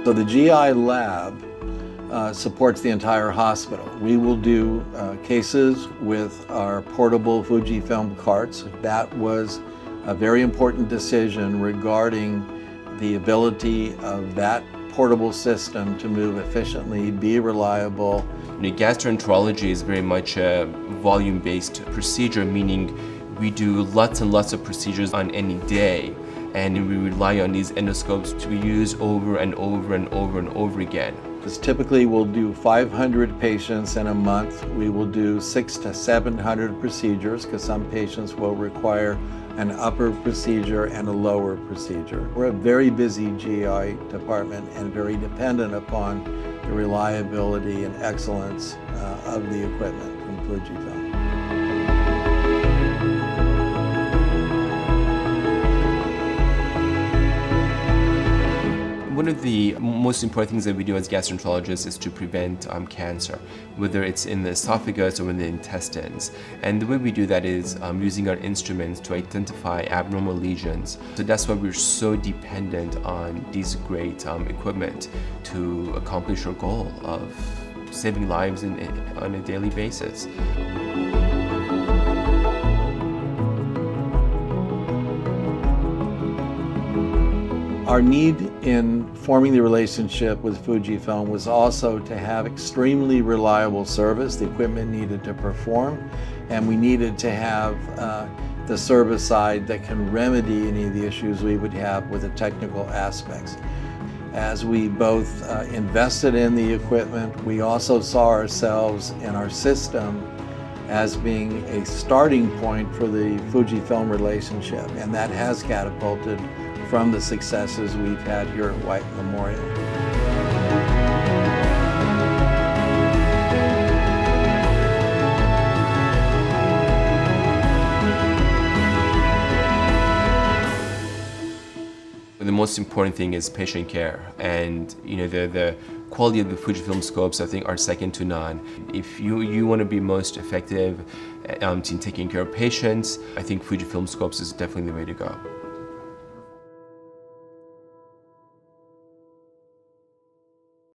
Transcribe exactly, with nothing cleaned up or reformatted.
So the G I lab uh, supports the entire hospital. We will do uh, cases with our portable Fujifilm carts. That was a very important decision regarding the ability of that portable system to move efficiently, be reliable. You know, gastroenterology is very much a volume-based procedure, meaning we do lots and lots of procedures on any day, and we rely on these endoscopes to be used over and over and over and over again. Because typically we'll do five hundred patients in a month. We will do six to seven hundred procedures because some patients will require an upper procedure and a lower procedure. We're a very busy G I department and very dependent upon the reliability and excellence uh, of the equipment from Fujifilm. One of the most important things that we do as gastroenterologists is to prevent um, cancer, whether it's in the esophagus or in the intestines. And the way we do that is um, using our instruments to identify abnormal lesions. So that's why we're so dependent on these great um, equipment to accomplish our goal of saving lives in, in, on a daily basis. Our need in forming the relationship with Fujifilm was also to have extremely reliable service. The equipment needed to perform, and we needed to have uh, the service side that can remedy any of the issues we would have with the technical aspects. As we both uh, invested in the equipment, we also saw ourselves in our system as being a starting point for the Fujifilm relationship, and that has catapulted from the successes we've had here at White Memorial. The most important thing is patient care, and you know the the quality of the Fujifilm scopes, I think, are second to none. If you you want to be most effective um, in taking care of patients, I think Fujifilm scopes is definitely the way to go.